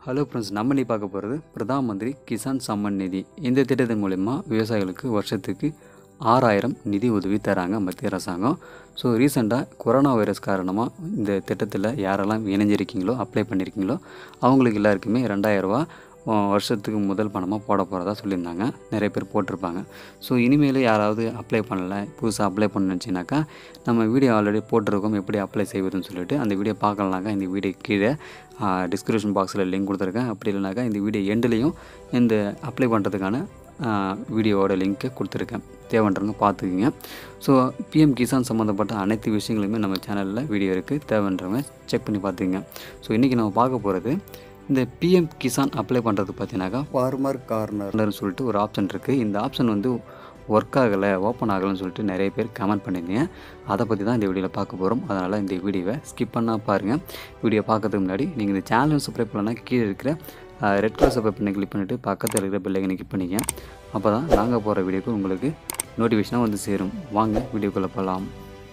Hello friends, நம்ம நீ பார்க்க போகிறது பிரதான் மந்திரி கிசான் சம்மன் நிதி. இந்த திட்டத்தின் மூலிமா விவசாயிகளுக்கு வருஷத்துக்கு 6000 நிதி உதவி தராங்க மத்திய அரசாங்கம். ஸோ ரீசெண்டாக கொரோனா வைரஸ் காரணமாக இந்த திட்டத்தில் யாரெல்லாம் இணைஞ்சிருக்கீங்களோ, அப்ளை பண்ணியிருக்கீங்களோ அவங்களுக்கு எல்லாருக்குமே 2000 ரூபா வருஷத்துக்கு முதல் பணமாக போட போகிறதா சொல்லியிருந்தாங்க. நிறைய பேர் போட்டிருப்பாங்க. ஸோ இனிமேல் யாராவது அப்ளை பண்ணலை, புதுசாக அப்ளை பண்ணணுச்சுனாக்கா நம்ம வீடியோ ஆல்ரெடி போட்டிருக்கோம் எப்படி அப்ளை செய்வதுன்னு சொல்லிட்டு. அந்த வீடியோ பார்க்கலனாக்கா இந்த வீடியோ கீழே டிஸ்கிரிப்ஷன் பாக்ஸில் லிங்க் கொடுத்துருக்கேன். அப்படி இல்லைனாக்கா இந்த வீடியோ எண்ட்லேயும் இந்த அப்ளை பண்ணுறதுக்கான வீடியோவோட லிங்க்கை கொடுத்துருக்கேன். தேவைன்றவங்க பார்த்துக்குங்க. ஸோ பிஎம் கிசான் சம்மந்தப்பட்ட அனைத்து விஷயங்களுமே நம்ம சேனலில் வீடியோ இருக்குது. தேவைன்றவங்க செக் பண்ணி பார்த்துக்குங்க. ஸோ இன்றைக்கி நம்ம பார்க்க போகிறது இந்த பிஎம் கிசான் அப்ளை பண்ணுறது பார்த்தீங்கன்னாக்கா ஃபார்மர் கார்னர்னு சொல்லிட்டு ஒரு ஆப்ஷன் இருக்குது. இந்த ஆப்ஷன் வந்து ஒர்க் ஆகலை, ஓப்பன் ஆகலைன்னு சொல்லிட்டு நிறைய பேர் கமெண்ட் பண்ணியிருந்தீங்க. அதை பற்றி தான் இந்த வீடியோவில் பார்க்க போகிறோம். அதனால் இந்த வீடியோவை ஸ்கிப் பண்ணால் பாருங்கள். வீடியோ பார்க்கறதுக்கு முன்னாடி நீங்கள் இந்த சேனலை சப்ஸ்கிரைப் பண்ணலன்னா கீழே இருக்கிற ரெட் கலர் சப்ஸ்கிரைப் பண்ணி கிளிக் பண்ணிவிட்டு பக்கத்தில் இருக்கிற பெல் ஐக்கனை கிளிக் பண்ணிங்க. அப்போ தான் நாங்கள் போகிற வீடியோக்கு உங்களுக்கு நோட்டிஃபிகேஷனாக வந்து சேரும். வாங்க வீடியோக்குள்ளே போகலாம்.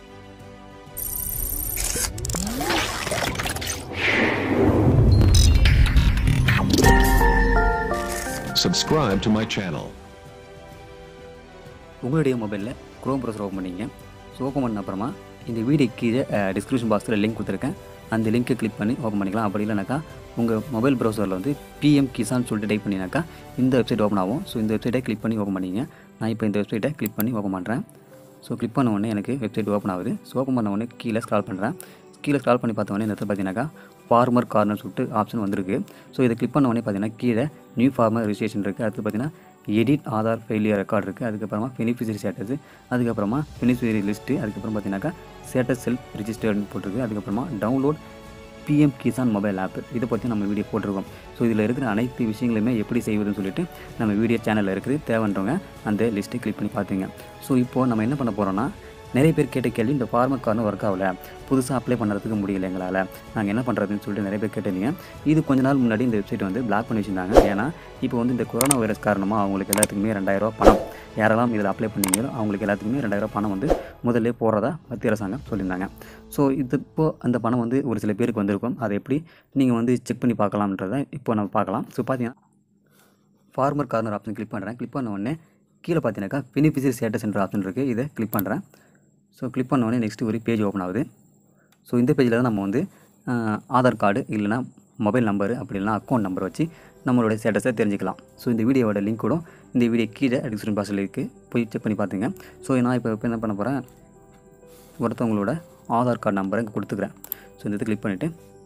Subscribe to my channel. உங்களுடைய மொபைலில் க்ரோம் ப்ரௌசர் ஓப்பன் பண்ணிங்க. ஸோ ஓப்பன் பண்ண அப்புறமா இந்த வீடியோ கீழே டிஸ்கிரிப்ஷன் பாக்ஸில் லிங்க் கொடுத்துருக்கேன். அந்த லிங்க்கை கிளிக் பண்ணி ஓப்பன் பண்ணிக்கலாம். அப்படி இல்லைனாக்கா உங்கள் மொபைல் ப்ரௌசரில் வந்து பிஎம் கிசான் சொல்லிட்டு டைப் பண்ணினாக்கா இந்த வெப்சைட் ஓப்பன் ஆகும். ஸோ இந்த வெப்சைட்டை கிளிக் பண்ணி ஓப்பன் பண்ணிங்க. நான் இப்போ இந்த வெப்சைட்டை கிளிக் பண்ணி ஓப்பன் பண்ணுறேன். ஸோ கிளிக் பண்ண உடனே எனக்கு வெப்சைட் ஓப்பன் ஆகுது. ஸோ ஓப்பன் பண்ண உடனே கீழே ஸ்க்ரால் பண்ணுறேன். கீழே ஸ்க்ரால் பண்ணி பார்த்த உடனே இந்த இடத்துல பார்த்தீங்கன்னாக்கா ஃபார்மர் கார்னர் சொல்லிட்டு ஆப்ஷன் வந்திருக்கு. ஸோ இதை கிளிக் பண்ண உடனே பார்த்தீங்கன்னா கீழே நியூ ஃபார்மர் ரிஜிஸ்ட்ரேஷன் இருக்குது. அடுத்து பார்த்தீங்கன்னா எடிட் ஆதார் ஃபெயிலியர் ரெக்கார்டு இருக்குது. அதுக்கப்புறமா பெனிஃபிஷரி ஸ்டேட்டஸ், அதுக்கப்புறமா பெனிஃபிஷரி லிஸ்ட்டு, அதுக்கப்புறம் பார்த்தீங்கன்னாக்கா ஸ்டேட்டஸ் செல்ஃப் ரிஜிஸ்டர்டுன்னு போட்டிருக்கு. அதுக்கப்புறமா download PM Kisan mobile app, இதை பற்றி நம்ம வீடியோ போட்டிருக்கோம். ஸோ இதில் இருக்கிற அனைத்து விஷயங்களுமே எப்படி செய்வதுன்னு சொல்லிட்டு நம்ம வீடியோ சேனலில் இருக்குது. தேவைன்றவங்க அந்த லிஸ்ட்டை கிளிக் பண்ணி பார்த்துங்க. ஸோ இப்போது நம்ம என்ன பண்ண போகிறோன்னா, நிறைய பேர் கேட்ட கேள்வி இந்த ஃபார்மர் கார்னர் ஒர்க் ஆகலை, புதுசாக அப்ளை பண்ணுறதுக்கு முடியல எங்களால், நாங்கள் என்ன பண்ணுறதுன்னு சொல்லிட்டு நிறைய பேர் கேட்டிருந்தீங்க. இது கொஞ்ச நாள் முன்னாடி இந்த வெப்சைட் வந்து பிளாக் பண்ணி வச்சுருந்தாங்க. ஏன்னா இப்போ வந்து இந்த கொரோனா வைரஸ் காரணமாக அவங்களுக்கு எல்லாத்துக்குமே 2000 ரூபா பணம், யாரெல்லாம் இதில் அப்ளை பண்ணீங்களோ அவங்களுக்கு எல்லாத்துக்குமே 2000 ரூபா பணம் வந்து முதல்ல போடுறதா மத்திய அரசாங்கம் சொல்லியிருந்தாங்க. ஸோ இது இப்போது அந்த பணம் வந்து ஒரு சில பேருக்கு வந்திருக்கும். அதை எப்படி நீங்கள் வந்து செக் பண்ணி பார்க்கலாம்ன்றதை இப்போ நம்ம பார்க்கலாம். ஸோ பார்த்தீங்கன்னா ஃபார்மர் கார்னர் ஆப்ஷன் கிளிக் பண்ணுறேன். கிளிக் பண்ண உடனே கீழே பார்த்தீங்கன்னாக்கா பெனிஃபிஷரி ஸ்டேட்டஸ் என்ற ஆப்ஷன் இருக்குது. இதை கிளிக் பண்ணுறேன். ஸோ கிளிக் பண்ண உடனே நெக்ஸ்ட்டு ஒரு பேஜ் ஓப்பன் ஆகுது. ஸோ இந்த பேஜில் தான் நம்ம வந்து ஆதார் கார்டு இல்லைனா மொபைல் நம்பரு அப்படி இல்லைனா அக்கௌண்ட் நம்பர் வச்சு நம்மளோட ஸ்டேட்டஸை தெரிஞ்சுக்கலாம். ஸோ இந்த வீடியோவோட லிங்க் கூட இந்த வீடியோ கீழே டிஸ்கிரிப்ஷன் பாக்ஸில் இருக்குது, போய் செக் பண்ணி பார்த்துங்க. ஸோ நான் இப்போ என்ன பண்ண போகிறேன், ஒருத்தவங்களோட ஆதார் கார்டு நம்பரை இங்கே கொடுத்துக்கிறேன். ஸோ இந்த இதை கிளிக் பண்ணிவிட்டு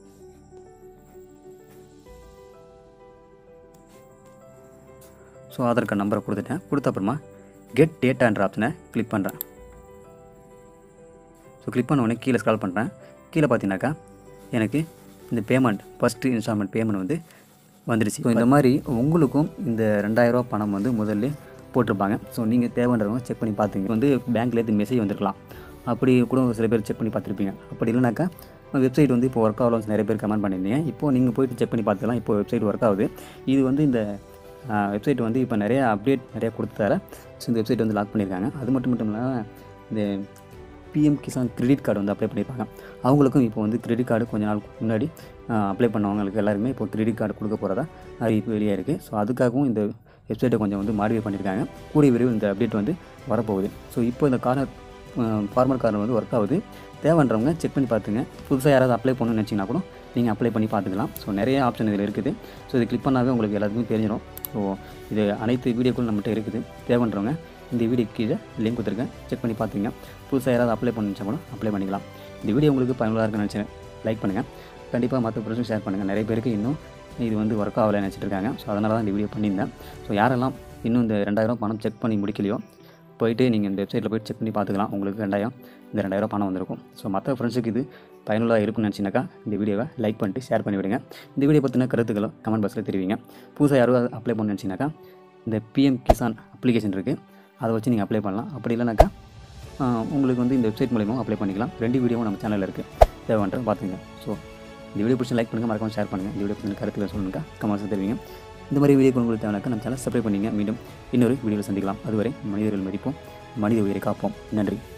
ஸோ ஆதார் கார்டு நம்பரை கொடுத்துட்டேன். கொடுத்த அப்புறமா கெட் டேட்டான்ற ஆப்ஷனை கிளிக் பண்ணுறேன். ஸோ கிளிக் பண்ண உடனே கீழே ஸ்க்ரால் பண்ணுறேன். கீழே பார்த்தீங்கன்னாக்கா எனக்கு இந்த பேமெண்ட் ஃபஸ்ட்டு இன்ஸ்டால்மெண்ட் பேமெண்ட் வந்து வந்துடுச்சு. ஸோ இந்த மாதிரி உங்களுக்கும் இந்த 2000 ரூபா பணம் வந்து முதல்ல போட்டிருப்பாங்க. ஸோ நீங்கள் தேவைன்றவங்க செக் பண்ணி பார்த்துங்க. வந்து பேங்க்லேருந்து மெசேஜ் வந்திருக்கலாம், அப்படி கூட சில பேர் செக் பண்ணி பார்த்துருப்பீங்க. அப்படி இல்லைனாக்கா வெப்சைட் வந்து இப்போ ஒர்க் ஆகலன்னு நிறைய பேர் கமெண்ட் பண்ணியிருந்தீங்க. இப்போது நீங்கள் போய்ட்டு செக் பண்ணி பார்த்துக்கலாம். இப்போ வெப்சைட் ஒர்க் ஆகுது. இது வந்து இந்த வெப்சைட் வந்து இப்போ நிறைய அப்டேட் நிறையா கொடுத்தார ஸோ இந்த வெப்சைட் வந்து லாக் பண்ணியிருக்காங்க. அது மட்டும் இல்லாமல் இந்த பிஎம் கிசான் கிரெடிட் கார்டு வந்து அப்ளை பண்ணியிருப்பாங்க. அவங்களுக்கும் இப்போ வந்து கிரெடிட் கார்டு கொஞ்ச நாள் முன்னாடி அப்ளை பண்ணவங்களுக்கு எல்லாருமே இப்போ கிரெடிட் கார்டு கொடுக்க போகிறதா அறிவிப்பு வெளியே இருக்குது. ஸோ அதுக்காகவும் இந்த வெப்சைட்டை கொஞ்சம் வந்து மாடிஃபை பண்ணியிருக்காங்க. கூடிய விரைவில் இந்த அப்டேட் வந்து வரப்போகுது. ஸோ இப்போ இந்த ஃபார்மர் கார்னர் வந்து ஒர்க் ஆகுது. தேவைன்றவங்க செக் பண்ணி பார்த்துங்க. புதுசாக யாராவது அப்ளை பண்ணணும்னு நினச்சிங்கன்னா கூட நீங்கள் அப்ளை பண்ணி பார்த்துக்கலாம். ஸோ நிறைய ஆப்ஷன் இதில் இருக்குது. ஸோ இதை கிளிக் பண்ணாவே உங்களுக்கு எல்லாத்துக்குமே தெரிஞ்சிடும். ஸோ இது அனைத்து வீடியோக்களும் நம்மகிட்ட இருக்குது. தேவைன்றவங்க இந்த வீடியோ கீழே லிங்க் கொடுத்துருக்கேன், செக் பண்ணி பார்த்துங்க. புதுசாக யாராவது அப்ளை பண்ணிச்சா கூட அப்ளை பண்ணிக்கலாம். இந்த வீடியோ உங்களுக்கு பயனுள்ளதாக இருக்குன்னு நினச்சேன். லைக் பண்ணுங்கள். கண்டிப்பாக மற்ற ஃப்ரெண்ட்ஸும் ஷேர் பண்ணுங்கள். நிறைய பேருக்கு இன்னும் இது வந்து ஒர்க் ஆகலை நினச்சிட்டு இருக்காங்க. ஸோ அதனால தான் இந்த வீடியோ பண்ணியிருந்தேன். ஸோ யாரெல்லாம் இன்னும் இந்த 2000 பணம் செக் பண்ணி முடிக்கலையோ போயிட்டு நீங்கள் இந்த வெப்சைட்டில் போய்ட்டு செக் பண்ணி பார்த்துக்கலாம். உங்களுக்கு இந்த 2000 பணம் வந்திருக்கும். ஸோ மற்ற ஃப்ரெண்ட்ஸுக்கு இது பயனுள்ளதாக இருக்குன்னு நினச்சினாக்கா இந்த வீடியோவை லைக் பண்ணிட்டு ஷேர் பண்ணி விடுங்க. இந்த வீடியோ பற்றின கருத்துக்களும் கமெண்ட் பாக்ஸில் தெரிவிங்க. புதுசாக யாரும் அப்ளை பண்ண நினச்சினாக்கா இந்த பிஎம் கிசான் அப்ளிகேஷன் இருக்குது, அதை வச்சு நீங்கள் அப்ளை பண்ணலாம். அப்படி இல்லைனாக்கா உங்களுக்கு வந்து இந்த வெப்சைட் மூலியமாக அப்ளை பண்ணிக்கலாம். 2 வீடியோவும் நம்ம சேனலில் இருக்குது, தேவைன்ற பார்த்துங்க. ஸோ இந்த வீடியோ பிடிச்சி லைக் பண்ணுங்கள், மறக்காமல் ஷேர் பண்ணுங்கள். இந்த வீடியோ பற்றின கருத்துக்களை சொல்லுங்க, கமெண்ட்ஸில் தெரிவிங்க. இந்த மாதிரி வீடியோ உங்களுக்கு தேவைனாக்கா நம்ம சேனல் சப்ஸ்கிரைப் பண்ணிங்க. மீண்டும் இன்னொரு வீடியோவில் சந்திக்கலாம். அதுவரை மனிதர்கள் மதிப்போம், மனித உயிரை காப்போம். நன்றி.